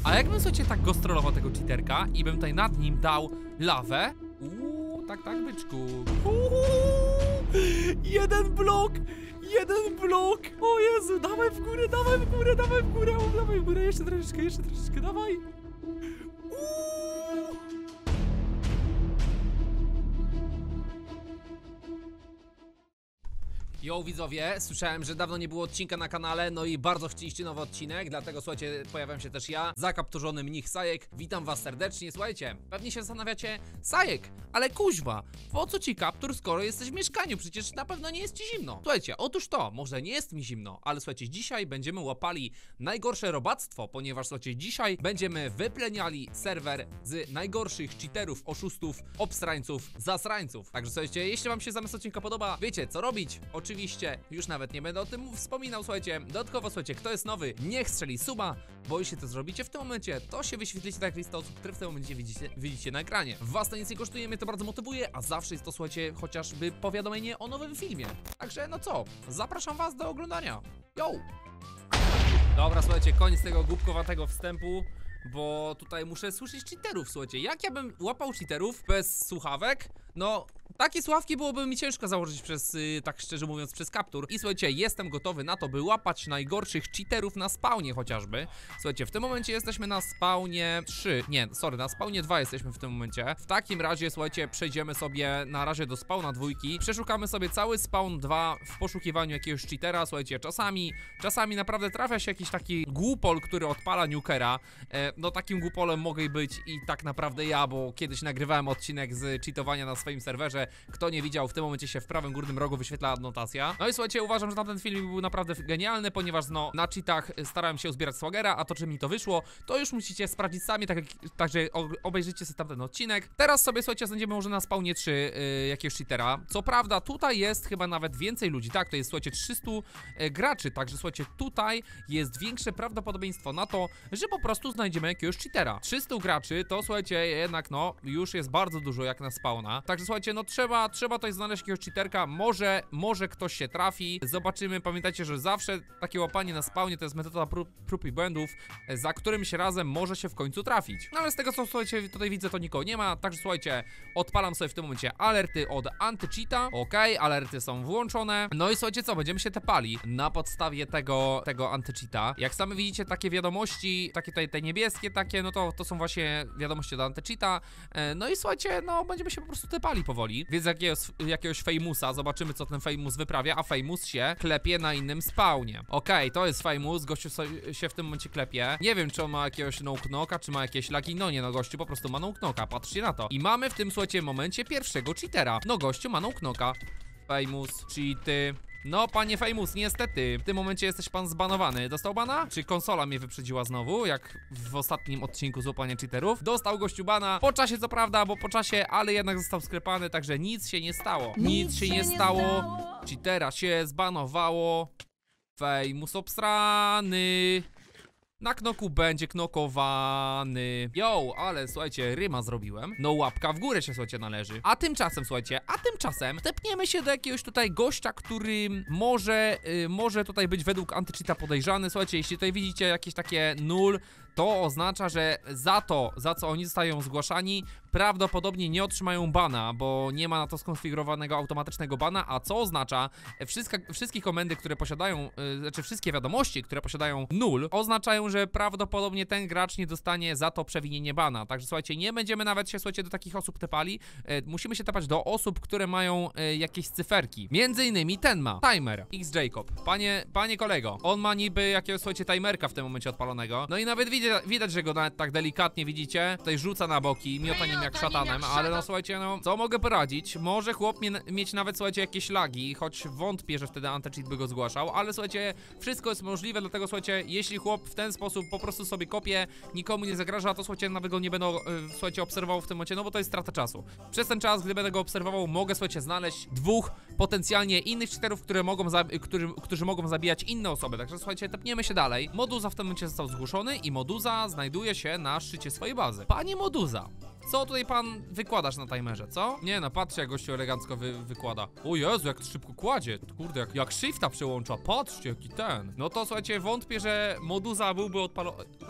A jakbym, słuchajcie, tak go strollował tego cheaterka i bym tutaj nad nim dał lawę. Tak, byczku. Jeden blok! Jeden blok! O Jezu, dawaj w górę, dawaj w górę, dawaj w górę, dawaj w górę, jeszcze troszeczkę, dawaj! Yo widzowie, słyszałem, że dawno nie było odcinka na kanale, no i bardzo chcieliście nowy odcinek, dlatego słuchajcie, pojawiam się też ja, zakapturzony mnich Sajek. Witam was serdecznie, słuchajcie, pewnie się zastanawiacie, Sajek, ale kuźwa, po co ci kaptur, skoro jesteś w mieszkaniu, przecież na pewno nie jest ci zimno. Słuchajcie, otóż to, może nie jest mi zimno, ale słuchajcie, dzisiaj będziemy łapali najgorsze robactwo, ponieważ słuchajcie, dzisiaj będziemy wypleniali serwer z najgorszych cheaterów, oszustów, obsrańców, zasrańców. Także słuchajcie, jeśli wam się zamysł odcinka podoba, wiecie co robić. Oczywiście, już nawet nie będę o tym wspominał, słuchajcie. Dodatkowo, słuchajcie, kto jest nowy, niech strzeli suba, bo jeśli to zrobicie w tym momencie, to się wyświetlicie tak lista osób, które w tym momencie widzicie na ekranie. Was to nic nie kosztuje, mnie to bardzo motywuje, a zawsze jest to, słuchajcie, chociażby powiadomienie o nowym filmie. Także, no co, zapraszam was do oglądania. Yo! Dobra, słuchajcie, koniec tego głupkowatego wstępu, bo tutaj muszę słyszeć cheaterów, słuchajcie. Jak ja bym łapał cheaterów bez słuchawek? No, takie słuchawki byłoby mi ciężko założyć przez, tak szczerze mówiąc, przez kaptur. I słuchajcie, jestem gotowy na to, by łapać najgorszych cheaterów na spawnie chociażby. Słuchajcie, w tym momencie jesteśmy na spawnie 3, nie, sorry, na spawnie 2 jesteśmy w tym momencie. W takim razie, słuchajcie, przejdziemy sobie na razie do spawna 2. Przeszukamy sobie cały spawn 2 w poszukiwaniu jakiegoś cheatera. Słuchajcie, czasami naprawdę trafia się jakiś taki głupol, który odpala nukera. No takim głupolem mogę być i tak naprawdę ja, bo kiedyś nagrywałem odcinek z cheatowania na swoim serwerze. Kto nie widział, w tym momencie się w prawym górnym rogu wyświetla adnotacja. No i słuchajcie, uważam, że ten film był naprawdę genialny, ponieważ no na cheatach starałem się uzbierać swagera, a to czy mi to wyszło, to już musicie sprawdzić sami, także obejrzyjcie sobie tamten odcinek. Teraz sobie, słuchajcie, znajdziemy może na spawnie 3 jakiegoś cheatera. Co prawda tutaj jest chyba nawet więcej ludzi, tak, to jest, słuchajcie, 300 graczy, także słuchajcie, tutaj jest większe prawdopodobieństwo na to, że po prostu znajdziemy jakiegoś cheatera. 300 graczy to, słuchajcie, jednak no już jest bardzo dużo jak na spawna, także słuchajcie, no trzeba tutaj znaleźć jakiegoś cheaterka, może ktoś się trafi, zobaczymy. Pamiętajcie, że zawsze takie łapanie na spawnie to jest metoda prób i błędów, za którymś razem może się w końcu trafić. No ale z tego co, słuchajcie, tutaj widzę, to nikogo nie ma, także słuchajcie, odpalam sobie w tym momencie alerty od anti-cheata, okej, alerty są włączone, no i słuchajcie co, będziemy się tepali na podstawie tego anti-cheata. Jak sami widzicie, takie wiadomości, takie tutaj te niebieskie takie, no to są właśnie wiadomości od anti-cheata, no i słuchajcie, no będziemy się po prostu tepali powoli. Więc jakiegoś Famousa, zobaczymy co ten Famous wyprawia, a Famous się klepie na innym spawnie. Okej, to jest Famous, gościu się w tym momencie klepie. Nie wiem, czy on ma jakiegoś no-knocka, czy ma jakieś lagi, no nie, no gościu po prostu ma no-knocka, patrzcie na to. I mamy w tym, słuchajcie, momencie pierwszego cheatera. No gościu ma no-knocka. Famous, cheaty. No, panie Famous, niestety, w tym momencie jesteś pan zbanowany. Dostał bana? Czy konsola mnie wyprzedziła znowu, jak w ostatnim odcinku złapania cheaterów? Dostał gościu bana, po czasie co prawda, bo po czasie, ale jednak został sklepany, także nic się nie stało. Nic się nie stało. Cheatera się zbanowało. Famous obstrany. Na knoku będzie knokowany. Yo, ale słuchajcie, ryma zrobiłem. No łapka w górę się, słuchajcie, należy. A tymczasem, słuchajcie, tepniemy się do jakiegoś tutaj gościa, który może tutaj być według anti-cheata podejrzany. Słuchajcie, jeśli tutaj widzicie jakieś takie 0, to oznacza, że za co oni zostają zgłaszani, prawdopodobnie nie otrzymają bana, bo nie ma na to skonfigurowanego automatycznego bana, a co oznacza, wszystkie komendy, które posiadają, znaczy wszystkie wiadomości, które posiadają 0, oznaczają, że prawdopodobnie ten gracz nie dostanie za to przewinienie bana. Także słuchajcie, nie będziemy nawet się, słuchajcie, do takich osób tepali, musimy się tepać do osób, które mają jakieś cyferki. Między innymi ten ma timer, X Jacob. Panie kolego, on ma niby jakiegoś, słuchajcie, timerka w tym momencie odpalonego, no i nawet widać, że go nawet tak delikatnie, widzicie, tutaj rzuca na boki, miotaniem jak szatanem, ale no słuchajcie, no co mogę poradzić? Może chłop mieć nawet, słuchajcie, jakieś lagi, choć wątpię, że wtedy anti-cheat by go zgłaszał, ale słuchajcie, wszystko jest możliwe, dlatego słuchajcie, jeśli chłop w ten sposób po prostu sobie kopie, nikomu nie zagraża, to słuchajcie, nawet go nie będę, słuchajcie, obserwował w tym momencie, no bo to jest strata czasu. Przez ten czas, gdy będę go obserwował, mogę, słuchajcie, znaleźć 2 potencjalnie innych cheaterów, którzy mogą zabijać inne osoby, także słuchajcie, tepniemy się dalej. Moduza w tym momencie został zgłoszony i Moduza znajduje się na szczycie swojej bazy. Panie Moduza, co tutaj pan wykładasz na timerze, co? Nie no, patrzcie jak gościu elegancko wykłada. O Jezu, jak szybko kładzie. Kurde, jak shifta przełącza, patrzcie jaki ten. No to słuchajcie, wątpię, że Moduza byłby odpalony. Co tam?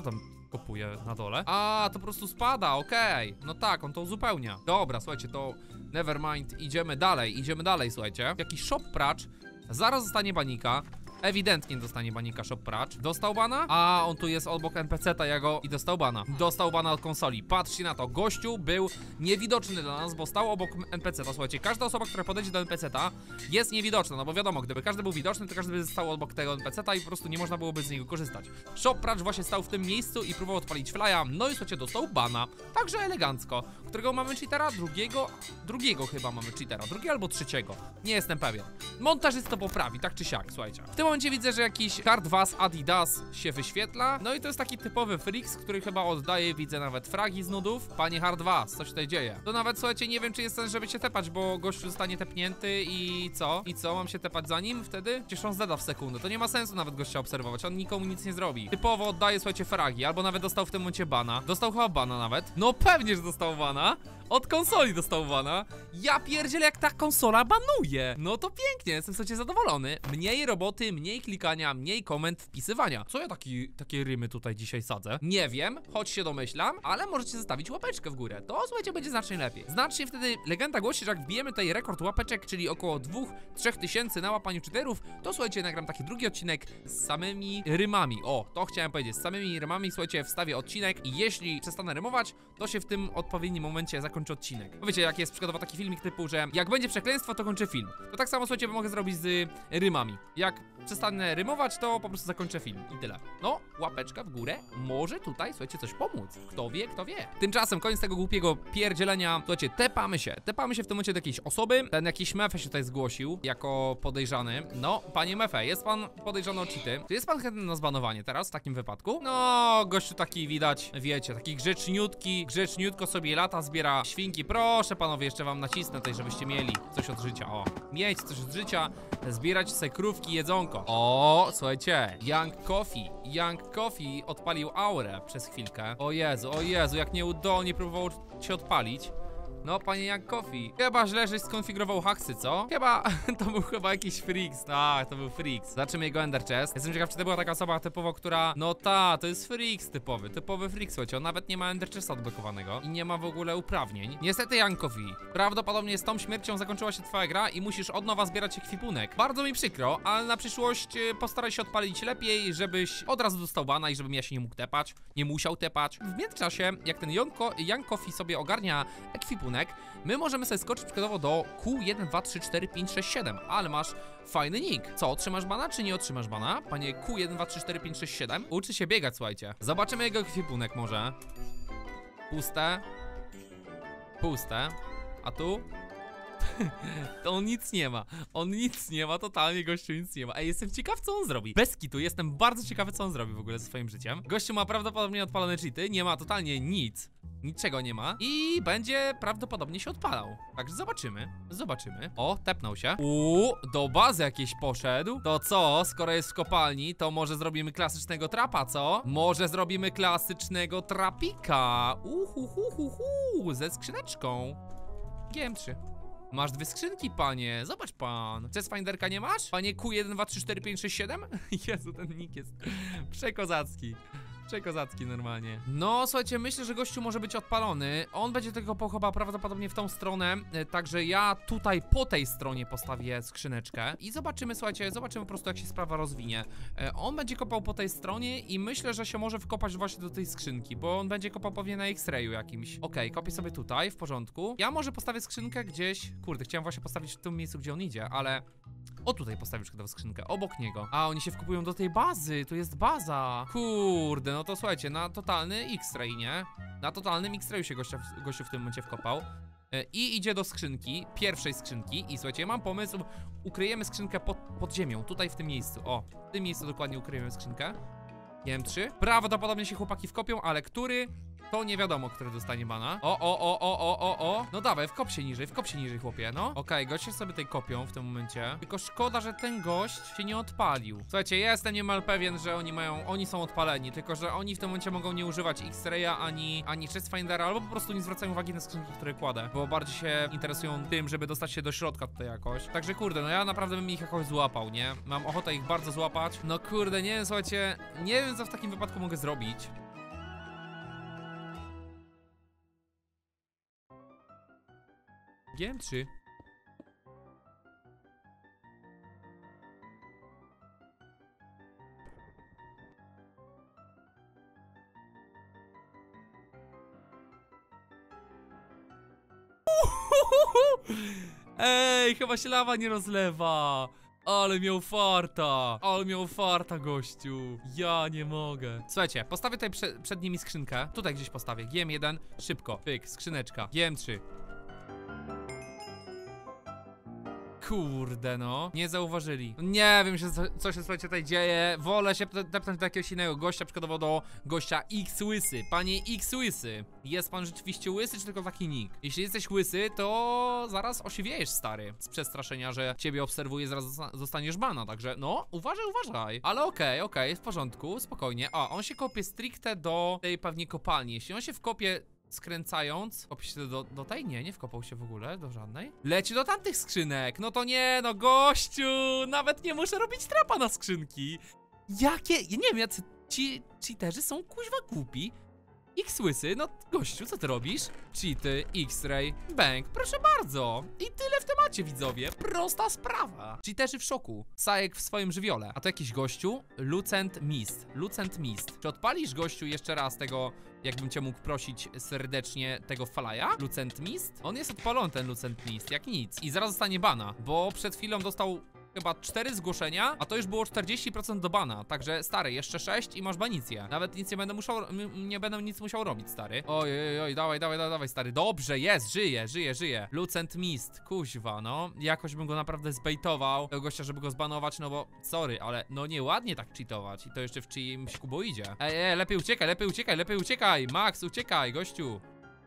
kopuje na dole? A, to po prostu spada, okej. No tak, on to uzupełnia. Dobra, słuchajcie, to nevermind, idziemy dalej, słuchajcie. Jakiś shop pracz, zaraz zostanie banika. Ewidentnie dostanie banika shop pracz. Dostał bana? A, on tu jest obok NPC-ta, ja go... I dostał bana. Dostał bana od konsoli. Patrzcie na to, gościu był niewidoczny dla nas, bo stał obok NPC-ta. Słuchajcie, każda osoba, która podejdzie do NPC-ta jest niewidoczna, no bo wiadomo, gdyby każdy był widoczny, to każdy by stał obok tego NPC-ta i po prostu nie można byłoby z niego korzystać. Shop pracz właśnie stał w tym miejscu i próbował odpalić flya, no i słuchajcie, dostał bana. Także elegancko. Którego mamy cheatera? Drugiego chyba mamy cheatera. Drugiego albo trzeciego. Nie jestem pewien. Montażysta to poprawi, tak czy siak, słuchajcie. W tym momencie widzę, że jakiś Hardwas Adidas się wyświetla. No i to jest taki typowy Freaks, który chyba oddaje, widzę nawet fragi z nudów. Panie Hardwas, co się tutaj dzieje? To nawet, słuchajcie, nie wiem, czy jest sens, żeby się tepać, bo gościu zostanie tepnięty i co? I co? Mam się tepać za nim wtedy? Przecież on zada w sekundę. To nie ma sensu nawet gościa obserwować. On nikomu nic nie zrobi. Typowo oddaje, słuchajcie, fragi. Albo nawet dostał w tym momencie bana. Dostał chyba bana nawet. No pewnie, że dostał bana. Od konsoli dostał bana. Ja pierdzielę, jak ta konsola banuje. No to pięknie, jestem słuchajcie zadowolony. Mniej roboty, mniej klikania, mniej komend, wpisywania. Co ja takie rymy tutaj dzisiaj sadzę? Nie wiem, choć się domyślam, ale możecie zostawić łapeczkę w górę. To słuchajcie, będzie znacznie lepiej. Znacznie wtedy legenda głosi, że jak wbijemy tutaj rekord łapeczek, czyli około 2-3 tysięcy na łapaniu cheaterów, to słuchajcie, nagram taki drugi odcinek z samymi rymami. O, to chciałem powiedzieć, z samymi rymami, słuchajcie, wstawię odcinek i jeśli przestanę rymować, to się w tym odpowiednim momencie zakończy odcinek. Bo wiecie, jak jest przykładowo taki filmik typu, że jak będzie przekleństwo, to kończę film. To tak samo, słuchajcie, mogę zrobić z rymami. Jak przestanę rymować, to po prostu zakończę film i tyle. No, łapeczka w górę może tutaj, słuchajcie, coś pomóc. Kto wie, kto wie. Tymczasem, koniec tego głupiego pierdzielenia. Słuchajcie, tepamy się w tym momencie do jakiejś osoby. Ten jakiś Mefe się tutaj zgłosił jako podejrzany. No, panie Mefe, jest pan podejrzany o cheaty. Czy jest pan chętny na zbanowanie teraz w takim wypadku? No, gościu taki widać, wiecie, taki grzeczniutko sobie lata, zbiera świnki. Proszę panowie, jeszcze wam nacisnę tutaj, żebyście mieli coś od życia. O, mieć coś od życia, zbierać se krówki, jedzonko. O, słuchajcie, Young Coffee odpalił aurę przez chwilkę. O Jezu, jak nieudolnie próbował się odpalić. No, panie Young Coffee, chyba źle, żeś skonfigurował haksy, co? Chyba, to był chyba jakiś Freaks, tak, to był Freaks. Zobaczymy jego Ender Chest. Jestem ciekaw, czy to była taka osoba typowo, która, no ta, to jest Freaks typowy Freaks, słuchajcie, on nawet nie ma Ender Chesta odblokowanego i nie ma w ogóle uprawnień. Niestety, Young Coffee, prawdopodobnie z tą śmiercią zakończyła się twoja gra i musisz od nowa zbierać ekwipunek. Bardzo mi przykro, ale na przyszłość postaraj się odpalić lepiej, żebyś od razu dostał bana i żebym ja się nie mógł tepać, nie musiał tepać. W międzyczasie, jak ten Young Coffee sobie ogarnia ekwipunek, my możemy sobie skoczyć przykładowo do Q1, 2, 3, 4, 5, 6, 7, ale masz fajny nick. Co, otrzymasz bana, czy nie otrzymasz bana? Panie Q1, 2, 3, 4, 5, 6, 7. Uczy się biegać, słuchajcie. Zobaczymy jego ekwipunek może. Puste. A tu? To on nic nie ma, totalnie gościu nic nie ma. Ej, jestem ciekaw, co on zrobi. Bez kitu, jestem bardzo ciekawy, co on zrobi w ogóle ze swoim życiem. Gościu ma prawdopodobnie odpalone cheaty, nie ma totalnie nic. Niczego nie ma i będzie prawdopodobnie się odpalał. Także zobaczymy. O, tepnął się. Do bazy jakieś poszedł. To co, skoro jest w kopalni, to może zrobimy klasycznego trapa, co? Może zrobimy klasycznego trapika. Ze skrzyneczką. GM3. Masz 2 skrzynki, panie. Zobacz pan. Chestfinderka nie masz? Panie Q1, 2, 3, 4, 5, 6, 7? Jezu, ten nick jest przekozacki. Przekozacki normalnie. No, słuchajcie, myślę, że gościu może być odpalony. On będzie tylko kopał chyba prawdopodobnie w tą stronę. Także ja tutaj po tej stronie postawię skrzyneczkę. I zobaczymy, słuchajcie, zobaczymy po prostu, jak się sprawa rozwinie. On będzie kopał po tej stronie i myślę, że się może wkopać właśnie do tej skrzynki, bo on będzie kopał pewnie na X-rayu jakimś. Okej, kopię sobie tutaj, w porządku. Ja może postawię skrzynkę gdzieś. Kurde, chciałem właśnie postawić w tym miejscu, gdzie on idzie, ale... O, tutaj postawię przykładowo skrzynkę, obok niego. A, oni się wkupują do tej bazy, tu jest baza. Kurde, no to słuchajcie, na totalny X-ray, nie? Na totalnym X-rayu się gościu w tym momencie wkopał. I idzie do skrzynki, pierwszej skrzynki. I słuchajcie, mam pomysł, ukryjemy skrzynkę pod ziemią, tutaj w tym miejscu. O, w tym miejscu dokładnie ukryjemy skrzynkę. GM3. Prawdopodobnie się chłopaki wkopią, ale który? To nie wiadomo, który dostanie bana. No dawaj, wkop się niżej, chłopie, no. Okej, goście sobie tutaj kopią w tym momencie. Tylko szkoda, że ten gość się nie odpalił. Słuchajcie, ja jestem niemal pewien, że oni są odpaleni, tylko że oni w tym momencie mogą nie używać X-raya ani Chestfindera, albo po prostu nie zwracają uwagi na skrzynki, które kładę, bo bardziej się interesują tym, żeby dostać się do środka tutaj jakoś. Także kurde, no ja naprawdę bym ich jakoś złapał, nie? Mam ochotę ich bardzo złapać. No kurde, nie wiem, słuchajcie, nie wiem, co w takim wypadku mogę zrobić. GM3. Ej, chyba się lawa nie rozlewa. Ale miał farta, gościu. Ja nie mogę. Słuchajcie, postawię tutaj przed nimi skrzynkę. Tutaj gdzieś postawię. GM1, szybko. Pyk, skrzyneczka. GM3. Kurde no, nie zauważyli. Nie wiem, co się słuchajcie tutaj dzieje. Wolę się tepnąć do jakiegoś innego gościa, przykładowo do gościa X-Łysy. Panie X-Łysy, jest pan rzeczywiście łysy, czy tylko taki nick? Jeśli jesteś łysy, to zaraz osiwiejesz, stary. Z przestraszenia, że ciebie obserwuje, zaraz zostaniesz bana, także no, uważaj. Ale okej, w porządku, spokojnie. A, on się kopie stricte do tej pewnie kopalni. Jeśli on się wkopie skręcając, kopie się do tej? Nie wkopał się w ogóle, do żadnej. Leci do tamtych skrzynek, no to nie, no gościu, nawet nie muszę robić trapa na skrzynki. Jakie, ja nie wiem, jacy ci cheaterzy są kuźwa głupi. X-Łysy, no gościu, co ty robisz? Cheaty, X-Ray, bang, proszę bardzo. I tyle w temacie, widzowie, prosta sprawa. Cheaterzy w szoku, Sajek w swoim żywiole. A to jakiś gościu? Lucent Mist. Czy odpalisz, gościu, jeszcze raz tego, jakbym cię mógł prosić serdecznie, tego falaja? Lucent Mist? On jest odpalony, ten Lucent Mist, jak nic. I zaraz zostanie bana, bo przed chwilą dostał chyba 4 zgłoszenia, a to już było 40% do bana. Także stary, jeszcze 6 i masz banicję. Nawet nic nie będę nic musiał robić, stary. Oj, dawaj, stary. Dobrze, jest, żyje. Lucent Mist, kuźwa, no. Jakoś bym go naprawdę zbejtował, tego gościa, żeby go zbanować, no bo, sorry, ale no nieładnie tak cheatować. I to jeszcze w czyimś kuboidzie. Ej, lepiej uciekaj. Max, uciekaj, gościu.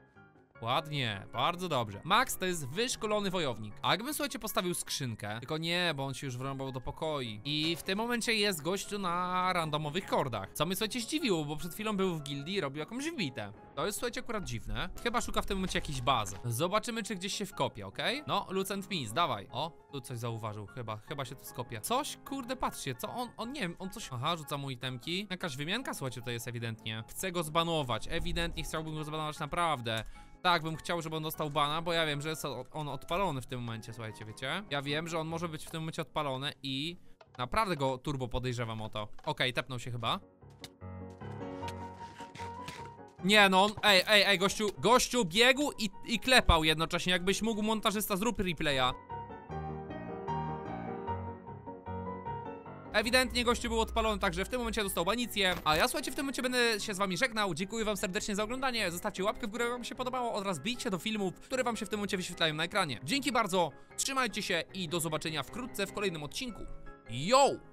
Ładnie, bardzo dobrze. Max to jest wyszkolony wojownik. A jakbym, słuchajcie, postawił skrzynkę, tylko nie, bo on się już wrąbał do pokoi. I w tym momencie jest gościu na randomowych kordach. Co mnie, słuchajcie, zdziwiło, bo przed chwilą był w gildii i robił jakąś wbitę. To jest, słuchajcie, akurat dziwne. Chyba szuka w tym momencie jakiejś bazy. Zobaczymy, czy gdzieś się wkopie, okej? No, Lucent Mist, dawaj. O, tu coś zauważył, chyba się tu skopie. Coś, kurde, patrzcie, co on nie wiem, on coś... Aha, rzuca mu itemki. Jakaś wymianka, słuchajcie, to jest ewidentnie. Chcę go zbanować, ewidentnie chciałbym go zbanować, naprawdę. Tak, bym chciał, żeby on dostał bana, bo ja wiem, że jest on odpalony w tym momencie, słuchajcie, wiecie? Ja wiem, że on może być w tym momencie odpalony i naprawdę go turbo podejrzewam o to. Okej, tepnął się chyba. Nie no, ej, gościu biegł i klepał jednocześnie, jakbyś mógł, montażysta, zrób replaya. Ewidentnie gościu był odpalony, także w tym momencie dostał banicję. A ja, słuchajcie, w tym momencie będę się z wami żegnał. Dziękuję wam serdecznie za oglądanie. Zostawcie łapkę w górę, jak wam się podobało. Oraz bijcie do filmów, które wam się w tym momencie wyświetlają na ekranie. Dzięki bardzo, trzymajcie się i do zobaczenia wkrótce w kolejnym odcinku. Yo!